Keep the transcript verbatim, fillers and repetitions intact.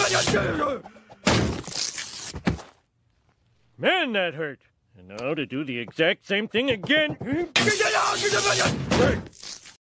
Man, that hurt. And now to do the exact same thing again.